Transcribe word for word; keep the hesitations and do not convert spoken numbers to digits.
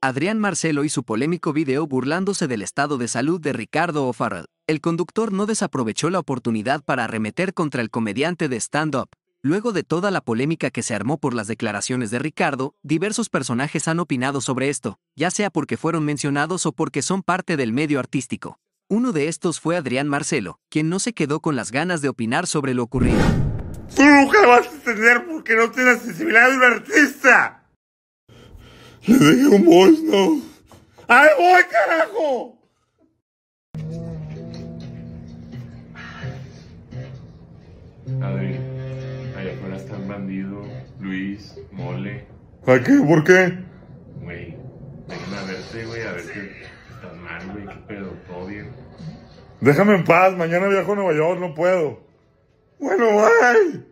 Adrián Marcelo y su polémico video burlándose del estado de salud de Ricardo O'Farrell. El conductor no desaprovechó la oportunidad para arremeter contra el comediante de stand-up. Luego de toda la polémica que se armó por las declaraciones de Ricardo, diversos personajes han opinado sobre esto, ya sea porque fueron mencionados o porque son parte del medio artístico. Uno de estos fue Adrián Marcelo, quien no se quedó con las ganas de opinar sobre lo ocurrido. Tú nunca vas a entender porque no tienes la sensibilidad de un artista. Le dejé un voice note. ¡Ahí voy, carajo! Adri, allá afuera están Bandido, Luis, Mole. ¿A qué? ¿Por qué? Güey, vengan a verte, güey, a ver que estás mal, güey, qué pedo, todo bien. Déjame en paz, mañana viajo a Nueva York, no puedo. Bueno, bye.